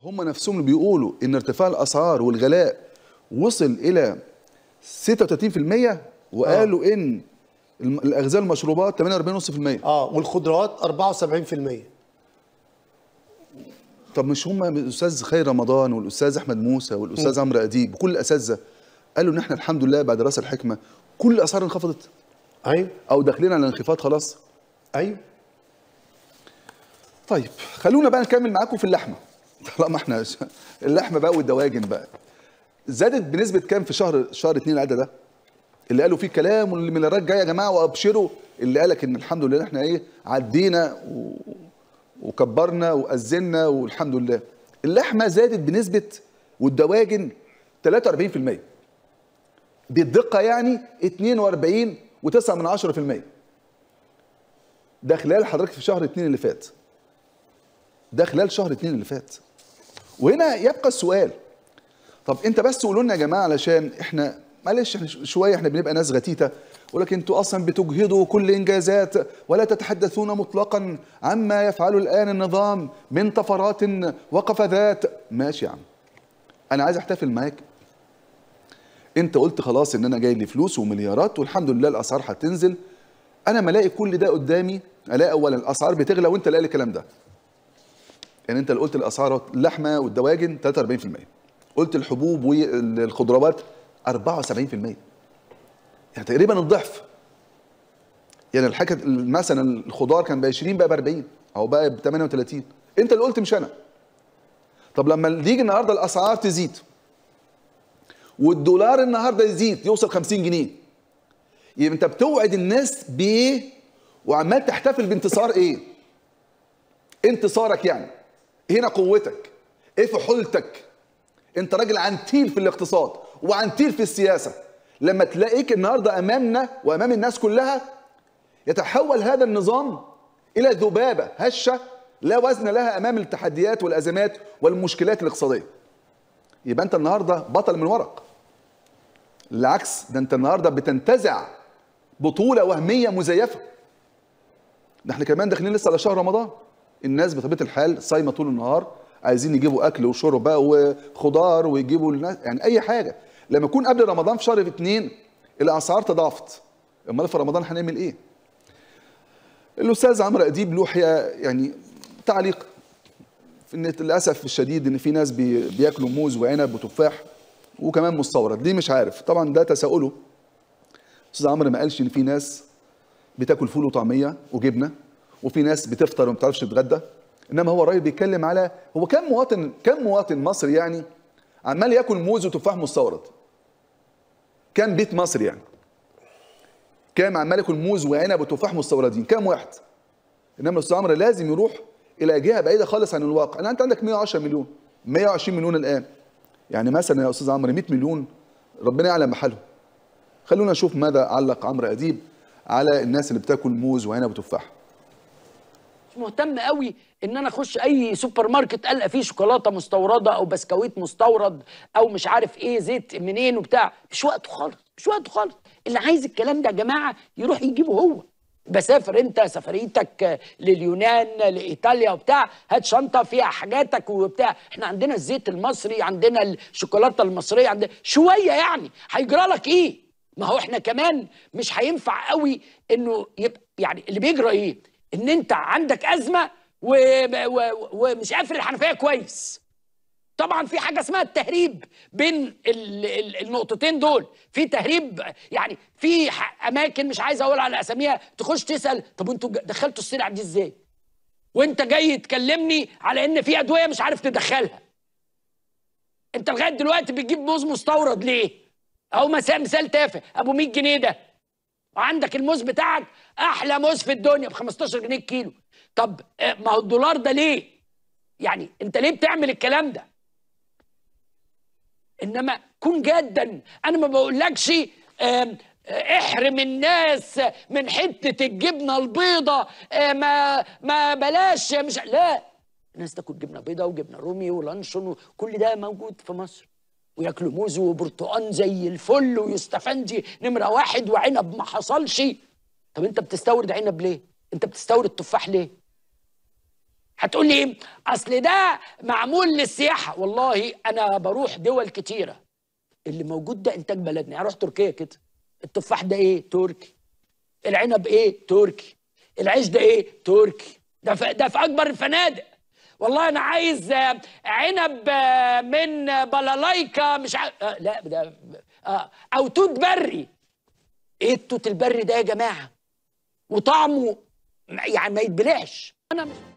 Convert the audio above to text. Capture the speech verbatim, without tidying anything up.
هم نفسهم اللي بيقولوا ان ارتفاع الاسعار والغلاء وصل الى ستة وثلاثين بالمئة، وقالوا آه. ان الاغذيه والمشروبات ثمانية وأربعين فاصلة خمسة بالمئة اه والخضروات أربعة وسبعين بالمئة. طب مش هم الاستاذ خير رمضان والاستاذ احمد موسى والاستاذ عمرو اديب وكل الاساتذه قالوا ان احنا الحمد لله بعد راس الحكمه كل الاسعار انخفضت؟ ايوه. او داخلين على انخفاض خلاص. ايوه. طيب خلونا بقى نكمل معاكم في اللحمه. طالما احنا اللحمه بقى والدواجن بقى زادت بنسبه كام في شهر شهر اتنين العاده ده؟ اللي قالوا فيه كلام واللي المليارات جايه يا جماعه وابشروا، اللي قالك ان الحمد لله احنا ايه عدينا و... وكبرنا واذنا والحمد لله. اللحمه زادت بنسبه والدواجن ثلاثة وأربعين بالمئة بالدقه، يعني اثنين وأربعين وتسعة من عشرة بالمئة. ده خلال حضرتك في شهر اتنين اللي فات. ده خلال شهر اتنين اللي فات. وهنا يبقى السؤال، طب انت بس قولوا لنا يا جماعه علشان احنا معلش احنا شويه احنا بنبقى ناس غتيته، ولكن انتوا اصلا بتجهدوا كل انجازات ولا تتحدثون مطلقا عما يفعله الان النظام من طفرات وقفزات. ماشي يا عم، انا عايز احتفل معاك. انت قلت خلاص ان انا جاي لي فلوس ومليارات والحمد لله الاسعار هتنزل. انا ما الاقي كل ده قدامي، الاقي اولا الاسعار بتغلى وانت لاقي الكلام ده. يعني انت اللي قلت الاسعار اللحمه والدواجن ثلاثة وأربعين بالمئة، قلت الحبوب والخضروات أربعة وسبعين بالمئة، يعني تقريبا الضعف. يعني الحاجه مثلا الخضار كان ب عشرين بقى ب أربعين او بقى ب ثمانية وثلاثين، انت اللي قلت مش انا. طب لما يجي النهارده الاسعار تزيد والدولار النهارده يزيد يوصل خمسين جنيه، يبقى انت بتوعد الناس بايه وعمال تحتفل بانتصار ايه؟ انتصارك يعني هنا قوتك ايه؟ في حلتك. انت راجل عنتيل في الاقتصاد وعنتيل في السياسه. لما تلاقيك النهارده امامنا وامام الناس كلها يتحول هذا النظام الى ذبابه هشه لا وزن لها امام التحديات والازمات والمشكلات الاقتصاديه، يبقى انت النهارده بطل من ورق. بالعكس، ده انت النهارده بتنتزع بطوله وهميه مزيفه. ده احنا كمان داخلين لسه على شهر رمضان، الناس بطبيعه الحال صايمه طول النهار، عايزين يجيبوا اكل وشرب بقى وخضار ويجيبوا الناس يعني اي حاجه. لما يكون قبل رمضان في شهر اتنين الاسعار تضاعفت، امال في رمضان هنعمل ايه؟ الاستاذ عمرو اديب له يعني تعليق في ان للاسف الشديد ان في ناس بي بياكلوا موز وعنب وتفاح وكمان مستورد. ليه مش عارف، طبعا ده تساؤله. استاذ عمرو ما قالش ان في ناس بتاكل فول وطعميه وجبنه وفي ناس بتفطر وما بتعرفش تتغدى، انما هو الراجل بيتكلم على هو كم مواطن كم مواطن مصري يعني عمال ياكل موز وتفاح مستورد. كم بيت مصري يعني كام عمال ياكل موز وعنب وتفاح مستوردين؟ كام واحد؟ انما الاستاذ عمرو لازم يروح الى جهه بعيده خالص عن الواقع. انا انت عندك مئة وعشرة مليون مئة وعشرين مليون الان، يعني مثلا يا استاذ عمرو مئة مليون ربنا يعلم محلهم. خلونا نشوف ماذا علق عمرو اديب على الناس اللي بتاكل موز وعنب وتفاح. مش مهتم قوي ان انا اخش اي سوبر ماركت القى فيه شوكولاته مستورده او بسكويت مستورد او مش عارف ايه زيت منين وبتاع. مش وقته خالص، مش وقته خالص. اللي عايز الكلام ده يا جماعه يروح يجيبه هو. بسافر انت سفريتك لليونان لايطاليا وبتاع، هات شنطه فيها حاجاتك وبتاع. احنا عندنا الزيت المصري، عندنا الشوكولاته المصريه، عندنا شويه يعني هيجرى لك ايه؟ ما هو احنا كمان مش هينفع قوي انه يبقى يعني اللي بيجرى ايه؟ ان انت عندك ازمه و... و... ومش قافل الحنفيه كويس. طبعا في حاجه اسمها التهريب بين ال... ال... النقطتين دول. في تهريب يعني في اماكن مش عايز اقول على اساميها، تخش تسال طب انتوا دخلتوا السلع دي ازاي؟ وانت جاي تكلمني على ان في ادويه مش عارف تدخلها. انت لغايه دلوقتي بتجيب موز مستورد ليه؟ اهو مثال مثال تافه ابو مية جنيه ده، وعندك الموز بتاعك احلى موز في الدنيا ب خمستاشر جنيه الكيلو. طب ما هو الدولار ده ليه؟ يعني انت ليه بتعمل الكلام ده؟ انما كن جدا. انا ما بقولكش احرم الناس من حته الجبنه البيضاء، ما ما بلاش مش لا، الناس تاكل جبنه بيضاء وجبنه رومي ولانشون وكل ده موجود في مصر، وياكلوا موز وبرتقان زي الفل ويستفندي نمره واحد وعنب ما حصلش. طب انت بتستورد عنب ليه؟ انت بتستورد تفاح ليه؟ هتقول لي ايه؟ اصل ده معمول للسياحه. والله انا بروح دول كتيره اللي موجود ده انتاج بلدنا. يعني اروح تركيا كده، التفاح ده ايه؟ تركي. العنب ايه؟ تركي. العيش ده ايه؟ تركي. ده في ده في اكبر الفنادق. والله انا عايز آه، عنب آه، من بلالايكا مش عارف آه لا ده آه او توت بري. ايه التوت البري ده يا جماعه؟ وطعمه يعني ما يتبلعش. انا